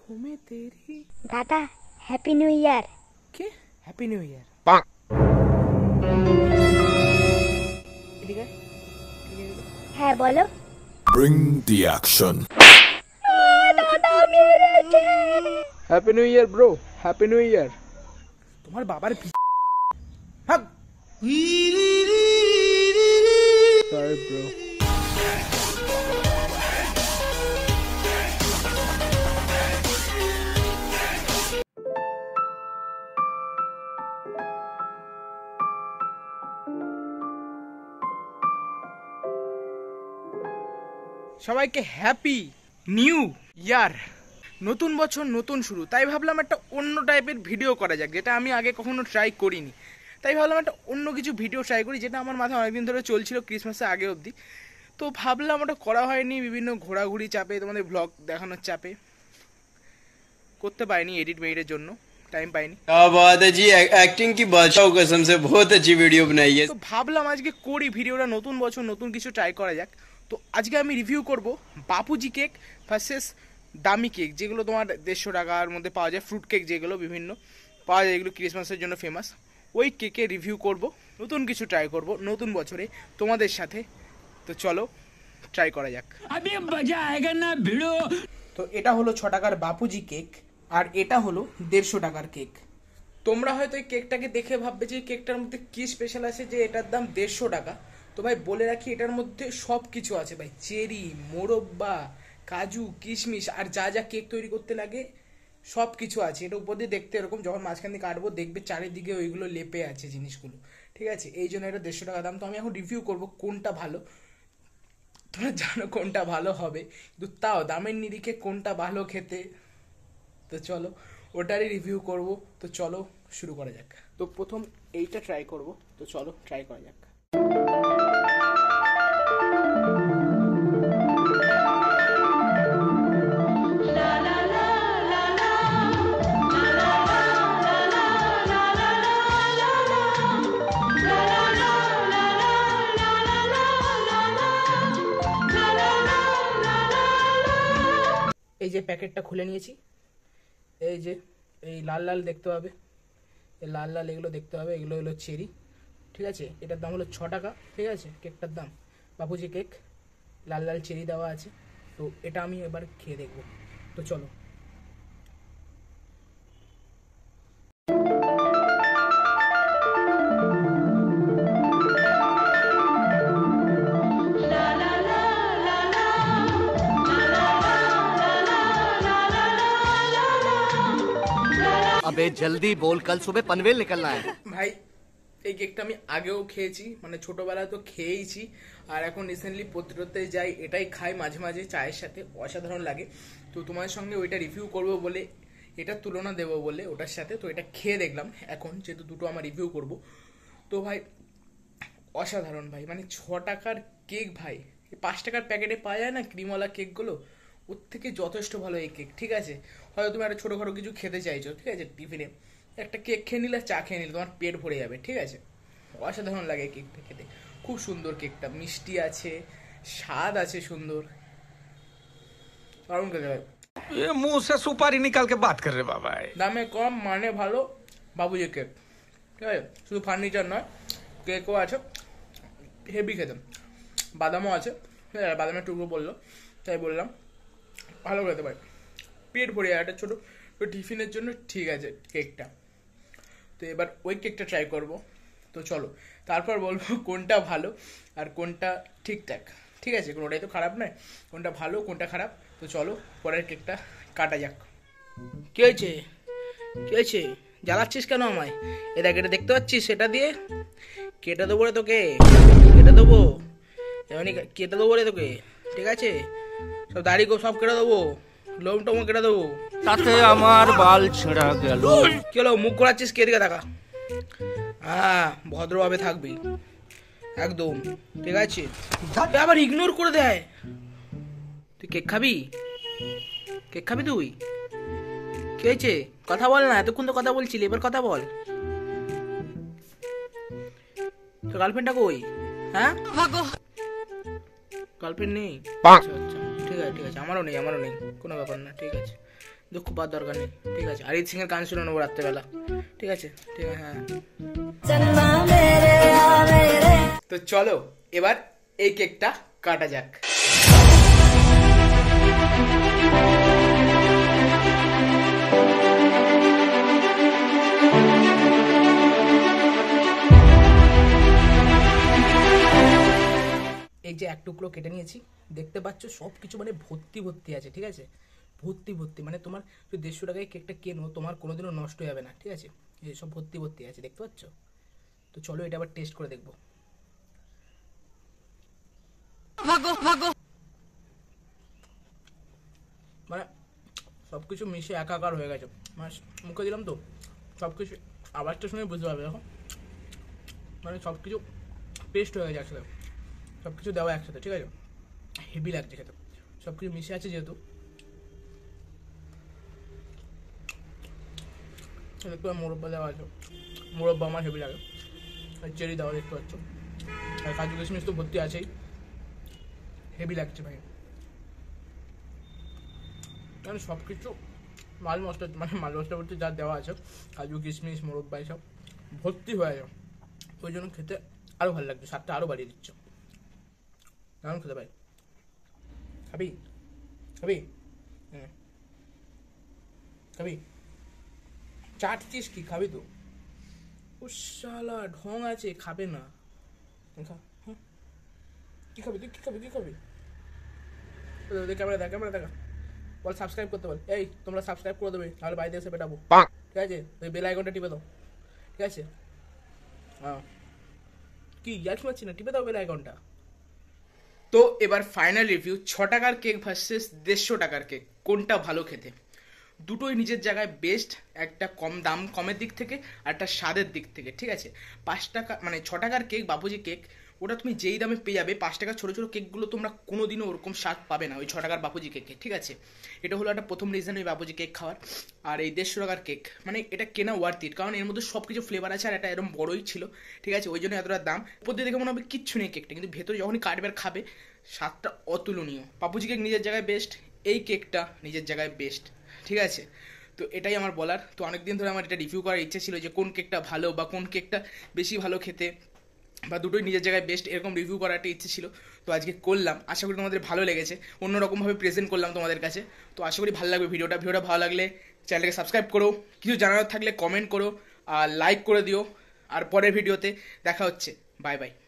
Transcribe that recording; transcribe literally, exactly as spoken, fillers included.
में तेरी दादा हैप्पी न्यू ईयर। के हैप्पी न्यू ईयर ठीक है है बोलो। Bring the action. दादा मेरे happy new year bro, happy new year. तुम्हारे बाबा रे भाग। Sorry bro. সবাইকে হ্যাপি নিউ ইয়ার। নতুন বছর নতুন শুরু, তাই ভাবলাম একটা অন্য টাইপের ভিডিও করা যাক, যেটা আমি আগে কখনো ট্রাই করিনি। তাই ভাবলাম একটা অন্য কিছু ভিডিও ট্রাই করি, যেটা আমার মাথায় অনেকদিন ধরে চলছিল ক্রিসমাসের আগে অবধি। তো ভাবলাম ওটা করা হয়নি, বিভিন্ন ঘোরাঘুরি চাপে, তোমাদের ব্লগ দেখানোর চাপে করতে পারিনি, এডিট মেডিটের জন্য টাইম পাইনি। क्या बात है जी, एक्टिंग की बादशाह कसम से बहुत अच्छी वीडियो बनाई है। তো ভাবলাম আজকে করি ভিডিওটা, নতুন বছর নতুন কিছু ট্রাই করা যাক। তো আজকে আমি রিভিউ করব বাপুজি কেক ভার্সেস দামি কেক, যেগুলো তোমার দেড়শো টাকার মধ্যে পাওয়া যায়, ফ্রুট কেক যেগুলো বিভিন্ন পাওয়া যায়, যেগুলো ক্রিসমাসের জন্য ফেমাস। ওই কেকে রিভিউ করব, নতুন কিছু ট্রাই করব নতুন বছরে তোমাদের সাথে। তো চলো ট্রাই করা যাক। अभी मजा आएगा ना भिड़ो। তো এটা হলো ছ টাকার বাপুজি কেক, আর এটা হলো দেড়শো টাকার কেক। তোমরা হয়তো এই কেকটাকে দেখে ভাববে যে এই কেকটার মধ্যে কি স্পেশাল আছে যে এটার দাম দেড়শো টাকা। তো ভাই বলে রাখি, এটার মধ্যে সব কিছু আছে ভাই, চেরি, মোরব্বা, কাজু, কিশমিশ, আর যা যা কেক তৈরি করতে লাগে সব কিছু আছে। এটা উপর দিয়ে দেখতে এরকম, যখন মাঝখান দিয়ে কাটবো দেখবে চারিদিকে ওইগুলো লেপে আছে জিনিসগুলো, ঠিক আছে। এই জন্য এটা দেড়শো টাকা দাম। তো আমি এখন রিভিউ করব কোনটা ভালো। তোমরা জানো কোনটা ভালো হবে, কিন্তু তাও দামের নিরিখে কোনটা ভালো খেতে, তো চলো ওটারই রিভিউ করব। তো চলো শুরু করা যাক। তো প্রথম এইটা ট্রাই করব, তো চলো ট্রাই করা যাক। এই যে প্যাকেটটা খুলে নিয়েছি, এই যে এই লাল লাল দেখতে পাবে, এই লাল লাল এগুলো দেখতে হবে, এগুলো হলো চেরি, ঠিক আছে। এটার দাম হলো ছ টাকা, ঠিক আছে। কেকটার দাম বাপুজি কেক, লাল লাল চেরি দেওয়া আছে। তো এটা আমি এবার খেয়ে দেখবো, তো চলো। अबे जल्दी बोल, कल सुबह पनवेल निकलना है। ভাই এই কেকটা আমি আগেও খেয়েছি, মানে ছোটবেলায় তো খেয়েইছি, আর এখন রিসেন্টলি প্রতিরোধে যাই, এটাই খাই মাঝে মাঝে চায়ের সাথে, অসাধারণ লাগে। তো তোমার সঙ্গে ওইটা রিভিউ করব বলে, এটার তুলনা দেবো বলে ওটার সাথে, তো এটা খেয়ে দেখলাম এখন, যেহেতু দুটো আমার রিভিউ করব। তো ভাই অসাধারণ ভাই, মানে ছ টাকার কেক ভাই, পাঁচ টাকার প্যাকেটে পাওয়া যায় না ক্রিমওয়ালা কেকগুলো, ওর থেকে যথেষ্ট ভালো এই কেক, ঠিক আছে। হয়তো তুমি একটা ছোটোখাটো কিছু খেতে চাইছো, ঠিক আছে, টিফিনে একটা কেক খেয়ে নিলে, চা খেয়ে নিলে তোমার পেট ভরে যাবে, ঠিক আছে। অসাধারণ লাগে এই কেকটা খেতে, খুব সুন্দর কেকটা, মিষ্টি আছে, স্বাদ আছে সুন্দর, দারুণ খেতে হয়। ये मुंह से सुपारी निकाल के बात कर रहे बाबा। দামে কম, মানে ভালো, বাবুজি কেক, ঠিক আছে। শুধু ফার্নিচার নয়, কেকও আছে, হেভি খেতে, বাদামও আছে, ঠিক আছে, বাদামের টুকরো বললো তাই বললাম, ভালো খেতে পারে, পেট ভরে যায়। একটা ছোটো টিফিনের জন্য ঠিক আছে কেকটা। তো এবার ওই কেকটা ট্রাই করব, তো চলো, তারপর বলবো কোনটা ভালো আর কোনটা ঠিকঠাক, ঠিক আছে, কোনোটাই তো খারাপ নয়, কোনটা ভালো কোনটা খারাপ। তো চলো পরের কেকটা কাটা যাক। কি হয়েছে, কি হয়েছে, জ্বালাচ্ছিস কেন আমায়? এ দেখ, এটা দেখতে পাচ্ছিস, সেটা দিয়ে কেটে দেবো রে তোকে, কেটে দেবো এমনি, কেটে দেবো রে তোকে, ঠিক আছে। সব দাড়ি সব কেটে দেবো, লোম টোম কেটে দেবো, তাতে আমার বাল ছেঁড়া গেল। কি হলো, মুখ ঘোরাচ্ছিস, কে দিকে দেখা? হ্যাঁ, ভদ্রভাবে থাকবি একদম, ঠিক আছে। আবার ইগনোর করে দেয়। তুই কেক খাবি, কেক খাবি তুই? কি হয়েছে, কথা বল না, এতক্ষণ তো কথা বলছিলি, এবার কথা বল। তোর গার্লফ্রেন্ডটা কই? হ্যাঁ, গার্লফ্রেন্ড নেই? আচ্ছা আচ্ছা, ঠিক আছে ঠিক আছে, আমারও নেই, আমারও নেই, কোনো ব্যাপার না, ঠিক আছে। দুঃখ পাওয়ার দরকার নেই, ঠিক আছে। অরিজিৎ সিং এর গান শুনে নেবো রাত্রেবেলা, ঠিক আছে, ঠিক আছে, হ্যাঁ। তো চলো এবার এই কেকটা কাটা যাক। এই যে এক টুকরো কেটে নিয়েছি, দেখতে পাচ্ছ সব কিছু মানে ভর্তি ভর্তি আছে, ঠিক আছে, ভর্তি ভর্তি, মানে তোমার যদি দেড়শো টাকায় কেকটা কেনো তোমার কোনোদিনও নষ্ট হয়ে যাবে না, ঠিক আছে। এই সব ভর্তি ভর্তি আছে, দেখতে পাচ্ছ। তো চলো এটা আবার টেস্ট করে দেখবো। মানে সব কিছু মিশে একাকার হয়ে গেছে, মানে মুখে দিলাম তো সব কিছু আওয়াজটা শুনে বুঝতে পারবে দেখো, মানে সব কিছু পেস্ট হয়ে গেছে একসাথে, সব কিছু দেওয়া একসাথে, ঠিক আছে, হেভি লাগছে খেতে, সব কিছু মিশে আছে যেহেতু। একটু মোরব্বা দেওয়া আছে, মোরব্বা আমার হেভি লাগে, আর চেরি দেওয়া দেখতে পাচ্ছ, আর কাজু কিশমিশ তো ভর্তি আছেই, হেভি লাগছে ভাই। মানে সব কিছু মাল মশলা, মানে মাল মশলা বলতে যা দেওয়া আছে কাজু কিশমিশ মোরব্বা এসব ভর্তি হয়ে যায়, ওই জন্য খেতে আরও ভালো লাগছে, স্বাদটা আরও বাড়িয়ে দিচ্ছ। কেমন খেতে ভাই? খাবি খাবি হ্যাঁ খাবি? চাটছিস কি? খাবি তো? ও শালা ঢং আছে, খাবে না, খা। হ্যাঁ কি খাবি তুই? কি খাবি? কি খাবি? ক্যামেরা দেখা, ক্যামেরা দেখা, বল সাবস্ক্রাইব করতে বল। এই তোমরা সাবস্ক্রাইব করে দেবে, তাহলে বাড়িতে এসে পেটাবো, ঠিক আছে। ওই বেল আইকনটা টিপে দাও, ঠিক আছে। হ্যাঁ কি ইয়ার্স মারছি না, টিপে দাও বেল আইকনটা। তো এবার ফাইনাল রিভিউ, ছ টাকার কেক ভার্সেস দেড়শো টাকার কেক, কোনটা ভালো খেতে? দুটোই নিজের জায়গায় বেস্ট, একটা কম দাম কমের দিক থেকে আর একটা স্বাদের দিক থেকে, ঠিক আছে। পাঁচ টাকা মানে ছ টাকার কেক বাপুজি কেক, ওটা তুমি যেই দামে পেয়ে যাবে, পাঁচ টাকার ছোটো ছোটো কেকগুলো তোমরা কোনোদিনও ওরকম স্বাদ পাবে না ওই ছ টাকার বাপুজি কেকে, ঠিক আছে। এটা হলো একটা প্রথম রিজন ওই বাপুজি কেক খাওয়ার। আর এই দেড়শো টাকার কেক মানে এটা কেনা ওয়ার্থ ইট, কারণ এর মধ্যে সব কিছু ফ্লেভার আছে, আর এটা এরকম বড়োই ছিল, ঠিক আছে, ওই জন্য এতটা দাম। উপর দিয়ে দেখে মনে হবে কিচ্ছু নেই কেকটা, কিন্তু ভেতরে যখনই কাটবে আর খাবে স্বাদটা অতুলনীয়। বাপুজি কেক নিজের জায়গায় বেস্ট, এই কেকটা নিজের জায়গায় বেস্ট, ঠিক আছে। তো এটাই আমার বলার। তো অনেকদিন ধরে আমার এটা রিভিউ করার ইচ্ছে ছিল যে কোন কেকটা ভালো বা কোন কেকটা বেশি ভালো খেতে, বা দুটোই নিজের জায়গায় বেস্ট, এরকম রিভিউ করার একটা ইচ্ছে ছিল। তো আজকে করলাম, আশা করি তোমাদের ভালো লেগেছে, অন্যরকমভাবে প্রেজেন্ট করলাম তোমাদের কাছে। তো আশা করি ভালো লাগবে ভিডিওটা। ভিডিওটা ভালো লাগলে চ্যানেলটাকে সাবস্ক্রাইব করো, কিছু জানানোর থাকলে কমেন্ট করো, আর লাইক করে দিও। আর পরের ভিডিওতে দেখা হচ্ছে, বাই বাই।